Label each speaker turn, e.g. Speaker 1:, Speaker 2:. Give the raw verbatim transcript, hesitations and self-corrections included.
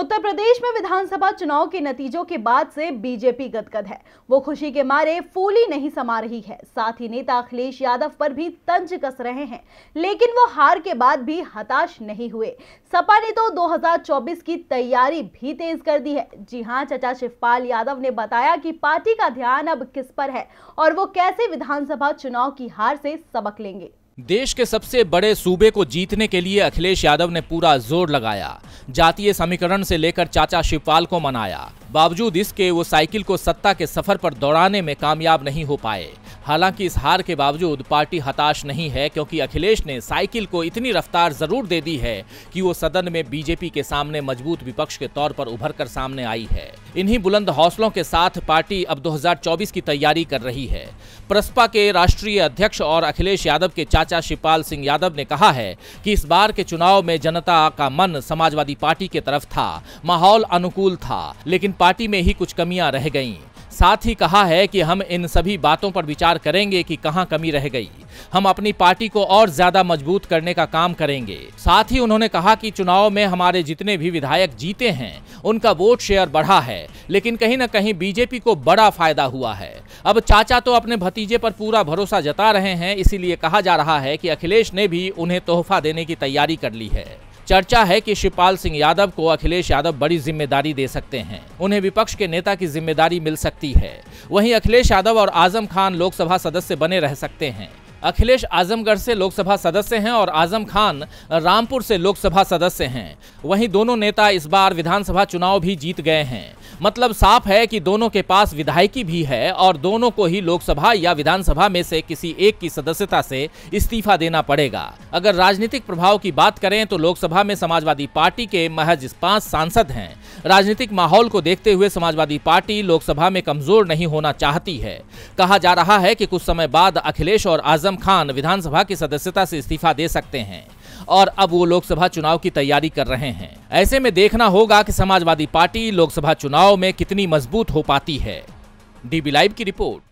Speaker 1: उत्तर प्रदेश में विधानसभा चुनाव के नतीजों के बाद से बीजेपी गदगद है। वो खुशी के मारे फूली नहीं समा रही है। साथ ही नेता अखिलेश यादव पर भी तंज कस रहे हैं, लेकिन वो हार के बाद भी हताश नहीं हुए। सपा ने तो दो हज़ार चौबीस की तैयारी भी तेज कर दी है। जी हां, चाचा शिवपाल यादव ने बताया कि पार्टी का ध्यान अब किस पर है और वो कैसे विधानसभा चुनाव की हार से सबक लेंगे।
Speaker 2: देश के सबसे बड़े सूबे को जीतने के लिए अखिलेश यादव ने पूरा जोर लगाया। जातीय समीकरण से लेकर चाचा शिवपाल को मनाया। बावजूद इसके वो साइकिल को सत्ता के सफर पर दौड़ाने में कामयाब नहीं हो पाए। हालांकि इस हार के बावजूद पार्टी हताश नहीं है, क्योंकि अखिलेश ने साइकिल को इतनी रफ्तार जरूर दे दी है कि वो सदन में बीजेपी के सामने मजबूत विपक्ष के तौर पर उभर कर सामने आई है। इन्हीं बुलंद हौसलों के साथ पार्टी अब दो हज़ार चौबीस की तैयारी कर रही है। प्रसपा के राष्ट्रीय अध्यक्ष और अखिलेश यादव के चाचा शिवपाल सिंह यादव ने कहा है कि इस बार के चुनाव में जनता का मन समाजवादी पार्टी की तरफ था। माहौल अनुकूल था, लेकिन पार्टी में ही कुछ कमियां रह गईं। साथ ही कहा है कि हम इन सभी बातों पर विचार करेंगे कि कहां कमी रह गई। हम अपनी पार्टी को और ज्यादा मजबूत करने का काम करेंगे। साथ ही उन्होंने कहा कि चुनाव में हमारे जितने भी विधायक जीते हैं उनका वोट शेयर बढ़ा है, लेकिन कहीं न कहीं बीजेपी को बड़ा फायदा हुआ है। अब चाचा तो अपने भतीजे पर पूरा भरोसा जता रहे हैं, इसीलिए कहा जा रहा है कि अखिलेश ने भी उन्हें तोहफा देने की तैयारी कर ली है। चर्चा है कि शिवपाल सिंह यादव को अखिलेश यादव बड़ी जिम्मेदारी दे सकते हैं। उन्हें विपक्ष के नेता की जिम्मेदारी मिल सकती है। वहीं अखिलेश यादव और आजम खान लोकसभा सदस्य बने रह सकते हैं। अखिलेश आजमगढ़ से लोकसभा सदस्य हैं और आजम खान रामपुर से लोकसभा सदस्य हैं। वहीं दोनों नेता इस बार विधानसभा चुनाव भी जीत गए हैं। मतलब साफ है कि दोनों के पास विधायकी भी है और दोनों को ही लोकसभा या विधानसभा में से किसी एक की सदस्यता से इस्तीफा देना पड़ेगा। अगर राजनीतिक प्रभाव की बात करें तो लोकसभा में समाजवादी पार्टी के महज पांच सांसद हैं। राजनीतिक माहौल को देखते हुए समाजवादी पार्टी लोकसभा में कमजोर नहीं होना चाहती है। कहा जा रहा है कि कुछ समय बाद अखिलेश और आजम खान विधानसभा की सदस्यता से इस्तीफा दे सकते हैं और अब वो लोकसभा चुनाव की तैयारी कर रहे हैं। ऐसे में देखना होगा कि समाजवादी पार्टी लोकसभा चुनाव में कितनी मजबूत हो पाती है। डीबी लाइव की रिपोर्ट।